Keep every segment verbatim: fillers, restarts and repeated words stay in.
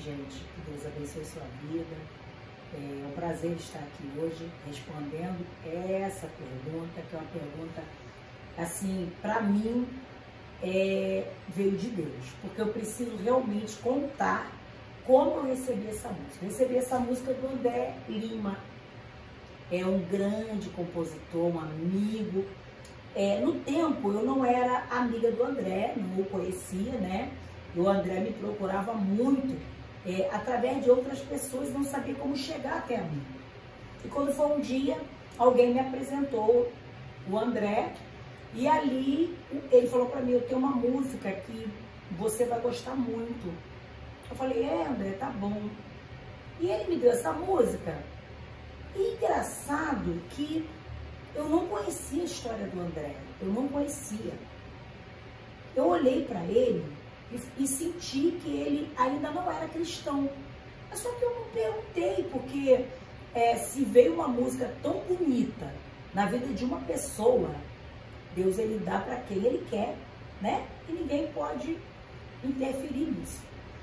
gente. Que Deus abençoe sua vida. É um prazer estar aqui hoje respondendo essa pergunta, que é uma pergunta, assim, para mim, é, veio de Deus. Porque eu preciso realmente contar como eu recebi essa música. Eu recebi essa música do André Lima. É um grande compositor, um amigo. É, no tempo, eu não era amiga do André, não o conhecia, né? E o André me procurava muito, é, através de outras pessoas, não sabia como chegar até a mim. E quando foi um dia, alguém me apresentou o André, e ali ele falou para mim, eu tenho uma música que você vai gostar muito. Eu falei, é, André, tá bom. E ele me deu essa música. E engraçado que eu não conhecia a história do André, eu não conhecia. Eu olhei para ele e, e senti que ele ainda não era cristão. Mas só que eu não perguntei, porque é, se veio uma música tão bonita na vida de uma pessoa, Deus ele dá para quem ele quer, né? E ninguém pode interferir nisso.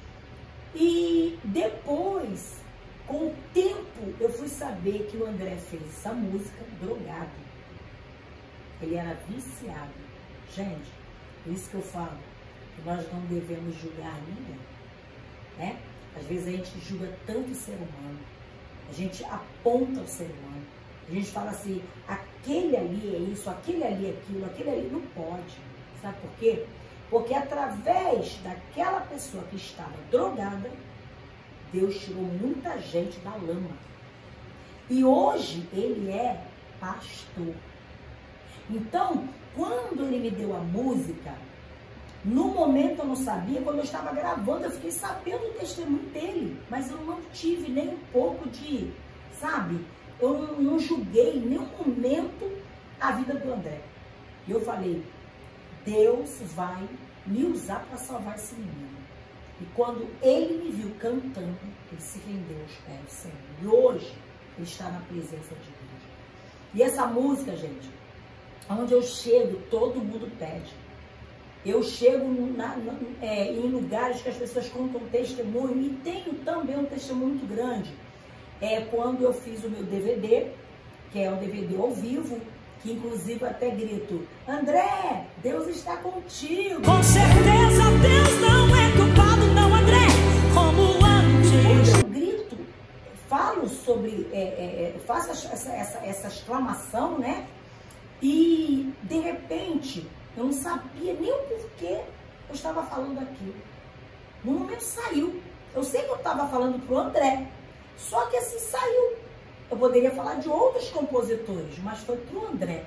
E depois, com o tempo, eu fui saber que o André fez essa música drogado. Ele era viciado. Gente, por isso que eu falo que nós não devemos julgar ninguém, né? Às vezes a gente julga tanto o ser humano, a gente aponta o ser humano, a gente fala assim, aquele ali é isso, aquele ali é aquilo, aquele ali não pode. Sabe por quê? Porque através daquela pessoa que estava drogada, Deus tirou muita gente da lama. E hoje ele é pastor. Então, quando ele me deu a música, no momento eu não sabia, quando eu estava gravando, eu fiquei sabendo o testemunho dele. Mas eu não tive nem um pouco de, sabe, eu não, não julguei em nenhum momento a vida do André. E eu falei, Deus vai me usar para salvar esse menino. E quando ele me viu cantando, ele se rendeu aos pés do Senhor. E hoje, ele está na presença de Deus. E essa música, gente, onde eu chego, todo mundo pede. Eu chego na, na, é, em lugares que as pessoas contam testemunho, e tenho também um testemunho muito grande. É quando eu fiz o meu D V D, que é um D V D ao vivo, que inclusive até grito, André, Deus está contigo. Com certeza Deus não é culpado, não, André, como antes. Eu grito, falo sobre, é, é, faço essa, essa, essa exclamação, né? E de repente, eu não sabia nem o porquê eu estava falando aquilo. No momento saiu. Eu sei que eu estava falando para o André, só que assim saiu. Eu poderia falar de outros compositores, mas foi para o André.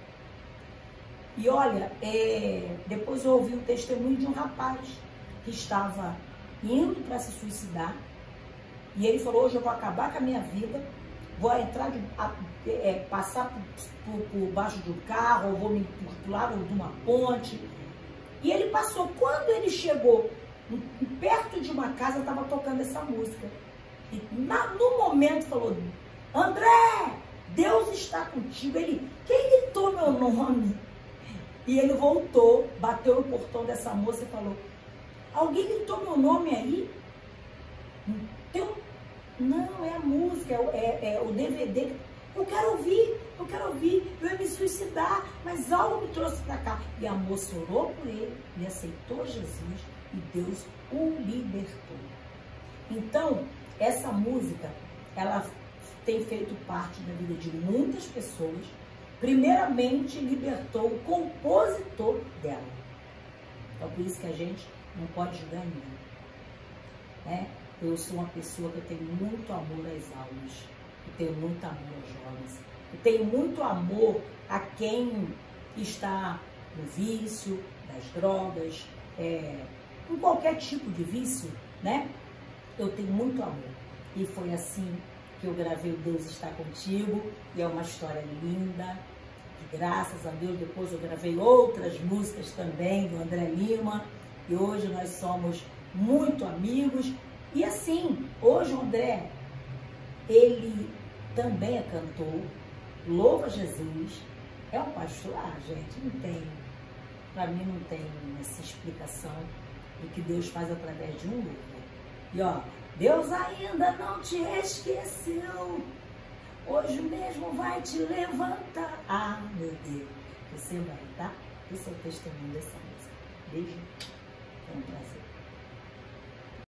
E olha, é, depois eu ouvi um testemunho de um rapaz que estava indo para se suicidar. E ele falou, hoje eu vou acabar com a minha vida, vou entrar, de, a, é, passar por, por, por baixo de um carro, ou vou me pular de uma ponte. E ele passou. Quando ele chegou perto de uma casa, estava tocando essa música. E na, no momento falou, André, Deus está contigo. Ele, quem gritou meu nome? E ele voltou, bateu no portão dessa moça e falou, alguém gritou meu nome aí? Tem um... Não, é a música, é, é o D V D. Eu quero ouvir, eu quero ouvir, eu ia me suicidar, mas algo me trouxe para cá. E a moça orou por ele, ele aceitou Jesus e Deus o libertou. Então, essa música, ela tem feito parte da vida de muitas pessoas. Primeiramente, libertou o compositor dela. Então, por isso que a gente não pode julgar ninguém, né? Eu sou uma pessoa que eu tenho muito amor às almas, eu tenho muito amor aos jovens, eu tenho muito amor a quem está no vício, das drogas, é, em qualquer tipo de vício, né? Eu tenho muito amor. E foi assim que eu gravei o Deus Está Contigo, e é uma história linda, que graças a Deus depois eu gravei outras músicas também do André Lima, e hoje nós somos muito amigos. E assim, hoje o André, ele também é cantor, louva Jesus, é um pastor. Ah, gente, não tem, para mim não tem essa explicação do que Deus faz através de um louvor. E ó, Deus ainda não te esqueceu. Hoje mesmo vai te levantar. Ah, meu Deus. Você vai, tá? Esse é o testemunho dessa música. Beijo. Foi um prazer.